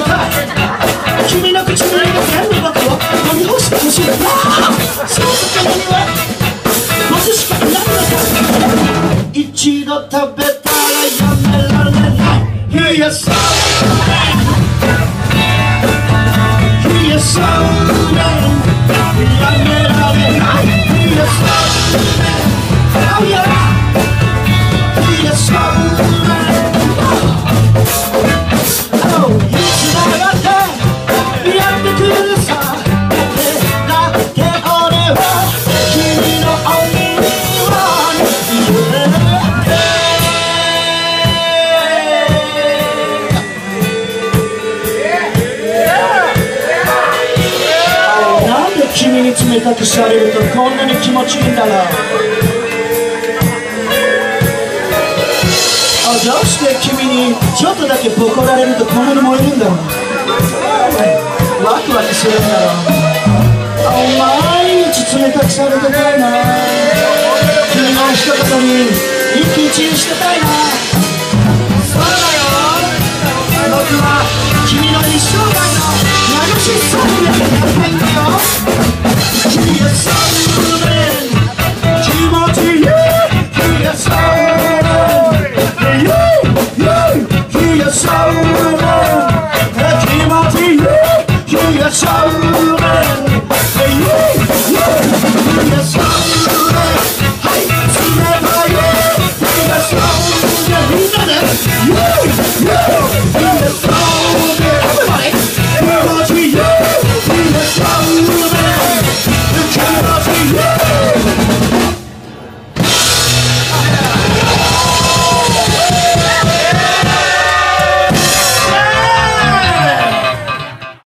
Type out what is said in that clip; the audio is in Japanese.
たい君の唇が全部僕を飲み干してほしい。そうそこには僕しかいないのか。一度食べたらやめられない。Here's something, here's something, やめられない。Here's something, oh yeah, here's something, oh いつだってやってくるさ。だって俺は君の only one。君に冷たくされるとこんなに気持ちいいんだろう。どうして君にちょっとだけボコられるとこんなに燃えるんだろう。ワクワクするんだろう。毎日冷たくされてたいな。君の一言に一喜一憂してたいな。そうだよ、僕は